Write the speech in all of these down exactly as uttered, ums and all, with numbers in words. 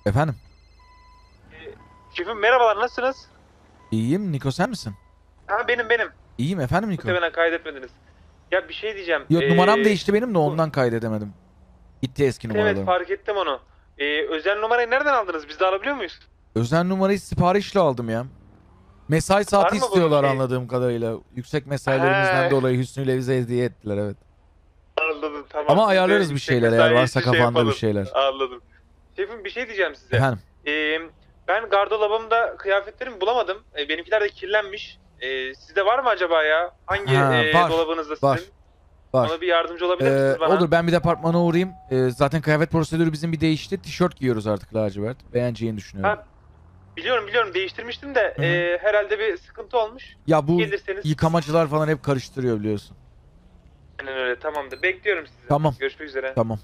Efendim? Ee, Şefim merhabalar, nasılsınız? İyiyim. Niko sen misin? Ha, benim benim. İyiyim efendim Niko. Muhtemelen kaydetmediniz. Ya bir şey diyeceğim. Yo, numaram Ee, değişti benim de bu, ondan kaydedemedim. Gitti eski evet, numaralarım. fark ettim onu. Ee, özel numarayı nereden aldınız? Biz de alabiliyor muyuz? Özel numarayı siparişle aldım ya. Mesai Var saati mı bunun istiyorlar şey? anladığım kadarıyla. Yüksek mesailerimizden He, dolayı Hüsnü ile bize hediye ettiler, evet. anladım, tamam. Ama Biz de ayarlarız bir yüksek şeyler eğer mesai varsa işi şey kafanda bir yapalım. şeyler. Anladım. Şefim bir şey diyeceğim size. Efendim? Ee, Ben gardırobumda kıyafetlerimi bulamadım. Ee, benimkiler de kirlenmiş. Ee, sizde var mı acaba ya? Hangi Ha, e, var. dolabınızda Var. sizin? Var. Ona bir yardımcı olabilir Ee, misiniz bana? olur, ben bir departmana uğrayayım. Ee, zaten kıyafet prosedürü bizim bir değişti. Tişört giyiyoruz artık lacivert. Beğeneceğini düşünüyorum. Ha, biliyorum biliyorum, değiştirmiştim de Hı hı. e, herhalde bir sıkıntı olmuş. Ya bu Gelirseniz. yıkamacılar falan hep karıştırıyor biliyorsun. Aynen öyle, tamamdır. Bekliyorum sizi. Tamam. Görüşmek üzere. Tamam.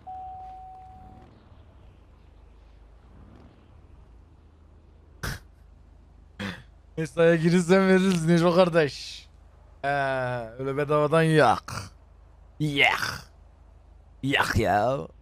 Mesaiye girirsen veririz Neco kardeş. Ee, öyle bedavadan yak. Yak. Yak ya.